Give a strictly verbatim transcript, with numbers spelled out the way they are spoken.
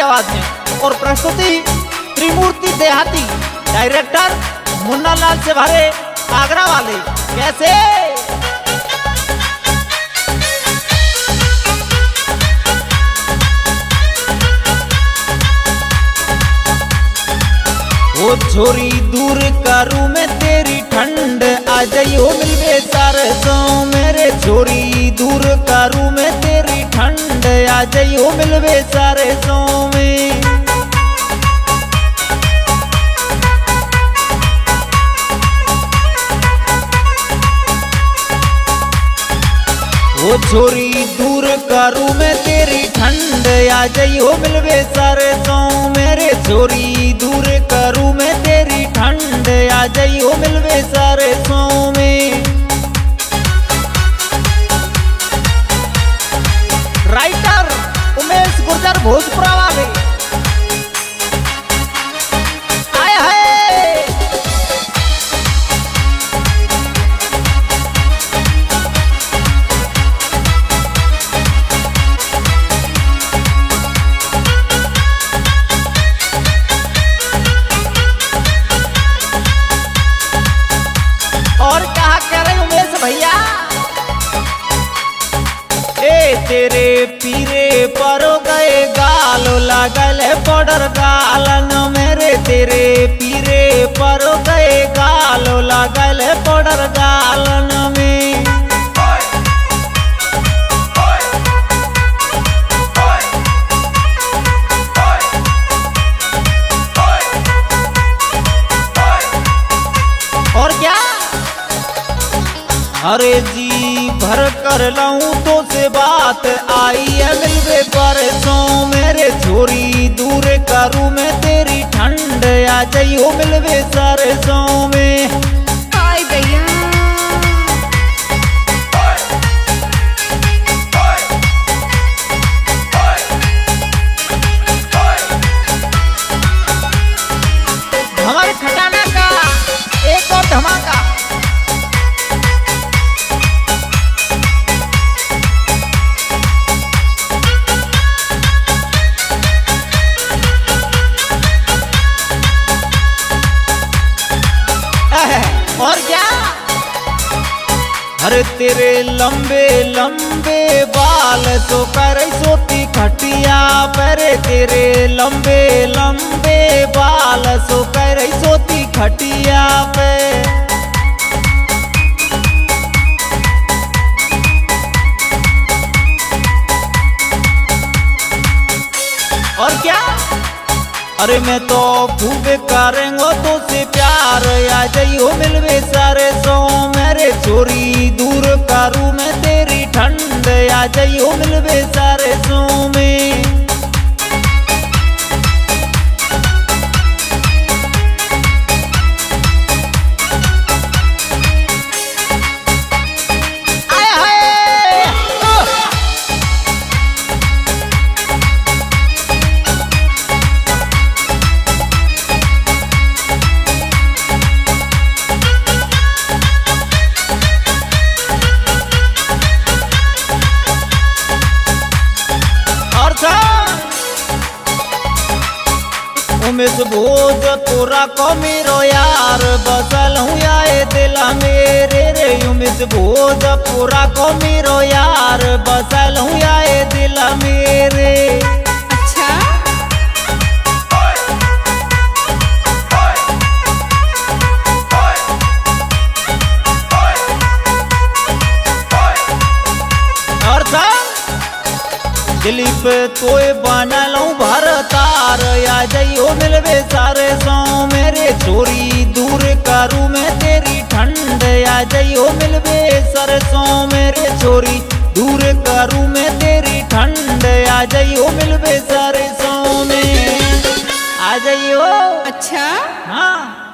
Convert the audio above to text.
आवाज में और प्रस्तुति त्रिमूर्ति देहाती, डायरेक्टर मुन्ना लाल से भरे आगरा वाले। कैसे वो छोरी दूर करूँ मैं तेरी ठंड, आ जाइयो मिलवे सरसों मेरे। छोरी दूर करूँ मैं तेरी ठंड, आ जाइयो मिलवे सरसों में। वो छोरी दूर करूँ मैं तेरी ठंड, आ जाइयो मिलवे सरसों मेरे। छोरी दूर करूँ मैं तेरी ठंड, आ जाइयो मिलवे सरसों में। राइटर उमेश गुर्जर भोजपुरा वाले। आए हाय और कहा कह रहे उमेश भैया। ए तेरे पीरे परो गए गालो लागल बॉर्डर गालन मेरे। तेरे पीरे परो गए गालो लागल बॉर्डर गालन में। और क्या अरे जी भर कर लाऊं तो से बात आई है मिलवे परसों मेरे। छोरी दूर करूँ मैं तेरी ठंड, आ जाइयो मिलवे सरसों में। हाय भैया हमारे खटाना का एक और धमाका। और क्या अरे तेरे लंबे लंबे बाल तो कर सोती खटिया पर। तेरे लंबे लंबे बाल सो कर सोती खटिया पे। और क्या अरे मैं तो खूब करेंगो तो से प्यार, आ जाइयो मिलवे सरसों मेरे। छोरी दूर करूँ मैं तेरी ठंड, आ जाइयो मिलवे सरसों में। आए हाय उमेश भोज तोरा को मेरो यार, बसल हूँ आए दिला मेरे रे। उमेश भोज पूरा को मेरो यार, बसल हूँ आए दिला मेरे। अच्छा और दिलीप तोय बनल हूँ भरतार, आ जाइयो मिलवे सरसों मेरे। छोरी दूर करूँ मैं तेरी ठंड, आ जाइयो मिलवे सरसों मेरे। छोरी दूर करूँ मैं तेरी ठंड, आ जाइयो मिलवे सरसों में। आ जाइयो अच्छा हाँ।